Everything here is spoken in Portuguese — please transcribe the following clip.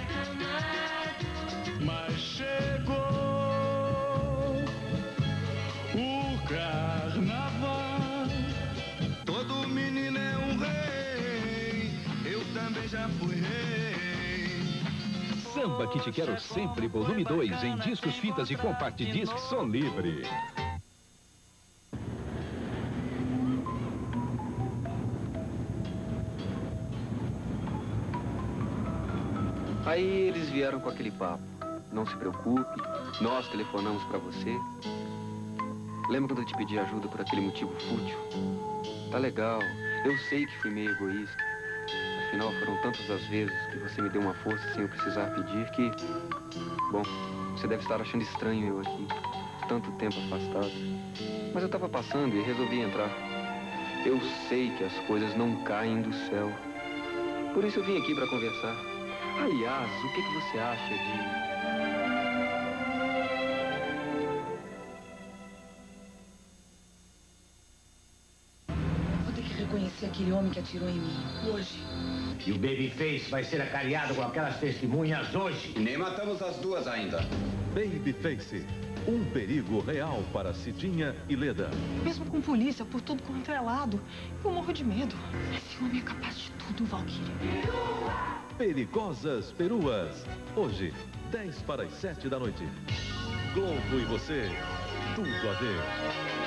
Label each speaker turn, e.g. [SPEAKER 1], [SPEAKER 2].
[SPEAKER 1] Mas chegou o carnaval. Todo menino é um rei, eu também já fui rei.
[SPEAKER 2] Samba que te quero sempre, volume 2, em discos, fitas e compact disc Som Livre.
[SPEAKER 3] Aí eles vieram com aquele papo. Não se preocupe, nós telefonamos pra você. Lembra quando eu te pedi ajuda por aquele motivo fútil? Tá legal, eu sei que fui meio egoísta. Afinal, foram tantas as vezes que você me deu uma força sem eu precisar pedir que... Bom, você deve estar achando estranho eu aqui, tanto tempo afastado. Mas eu tava passando e resolvi entrar. Eu sei que as coisas não caem do céu. Por isso eu vim aqui pra conversar. Aliás, o que você acha de...
[SPEAKER 4] Vou ter que reconhecer aquele homem que atirou em mim, hoje.
[SPEAKER 5] E o Babyface vai ser acarinhado com aquelas testemunhas hoje.
[SPEAKER 6] E nem matamos as duas ainda.
[SPEAKER 7] Babyface, um perigo real para Cidinha e Leda.
[SPEAKER 4] Mesmo com polícia, por tudo quanto é lado, eu morro de medo. Esse homem é capaz de tudo, Valkyrie.
[SPEAKER 7] Perigosas Peruas. Hoje, 10 para as 7 da noite. Globo e você, tudo a ver.